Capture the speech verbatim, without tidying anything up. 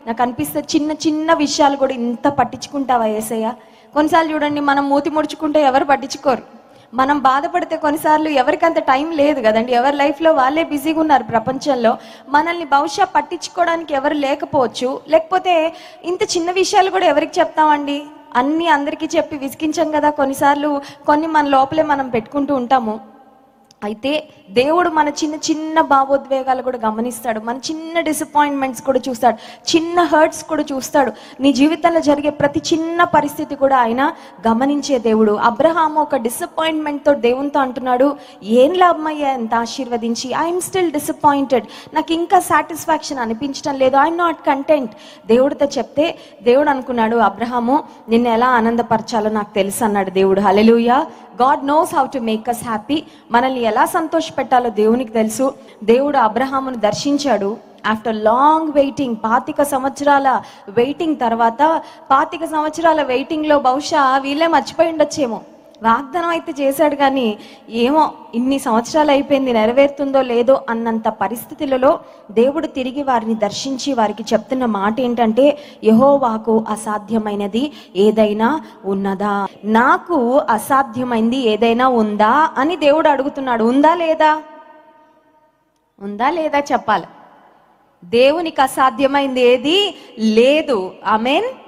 నాకు అనిపిస్తే చిన్న చిన్న విషయాలు కూడా ఇంత పట్టించుకుంటావా యేసయ్య? కొన్నిసార్లు చూడండి, మనం మూతి ముడుచుకుంటే ఎవరు పట్టించుకోరు, మనం బాధపడితే కొన్నిసార్లు ఎవరికి అంత టైం లేదు కదండి, ఎవరి లైఫ్లో వాళ్ళే బిజీగా ఉన్నారు ప్రపంచంలో. మనల్ని బహుశా పట్టించుకోవడానికి ఎవరు లేకపోవచ్చు, లేకపోతే ఇంత చిన్న విషయాలు కూడా ఎవరికి చెప్తామండి? అన్నీ అందరికీ చెప్పి విసిగించాం కదా కొన్నిసార్లు, కొన్ని మన లోపలే మనం పెట్టుకుంటూ ఉంటాము. అయితే దేవుడు మన చిన్న చిన్న భావోద్వేగాలు కూడా గమనిస్తాడు, మన చిన్న డిసప్పాయింట్మెంట్స్ కూడా చూస్తాడు, చిన్న హర్ట్స్ కూడా చూస్తాడు. నీ జీవితంలో జరిగే ప్రతి చిన్న పరిస్థితి కూడా ఆయన గమనించే దేవుడు. అబ్రహాము ఒక డిసప్పాయింట్మెంట్తో దేవునితో అంటున్నాడు, ఏం లాభమయ్యా ఎంత ఆశీర్వదించి, ఐఎమ్ స్టిల్ డిసప్పాయింటెడ్, నాకు ఇంకా సాటిస్ఫాక్షన్ అనిపించడం లేదు, ఐఎమ్ నాట్ కంటెంట్. దేవుడితో చెప్తే దేవుడు అనుకున్నాడు, అబ్రహాము నిన్ను ఎలా ఆనందపరచాలో నాకు తెలుసు అన్నాడు దేవుడు. Hallelujah. God knows how to make us happy. మనల్ని ఎలా సంతోష పెట్టాలో దేవునికి తెలుసు. దేవుడు అబ్రహామును దర్శించాడు. ఆఫ్టర్ లాంగ్ వెయిటింగ్, పాతిక సంవత్సరాల వెయిటింగ్ తర్వాత, పాతిక సంవత్సరాల వెయిటింగ్లో బహుశా వీళ్ళే మర్చిపోయి ఉండొచ్చేమో, వాగ్దానం అయితే చేశాడు కానీ ఏమో ఇన్ని సంవత్సరాలు అయిపోయింది, నెరవేరుతుందో లేదో అన్నంత పరిస్థితులలో దేవుడు తిరిగి వారిని దర్శించి వారికి చెప్తున్న మాట ఏంటంటే, యెహోవాకు అసాధ్యమైనది ఏదైనా ఉన్నదా? నాకు అసాధ్యమైంది ఏదైనా ఉందా అని దేవుడు అడుగుతున్నాడు. ఉందా లేదా? ఉందా లేదా చెప్పాలి. దేవునికి అసాధ్యమైంది ఏది లేదు. ఆమేన్.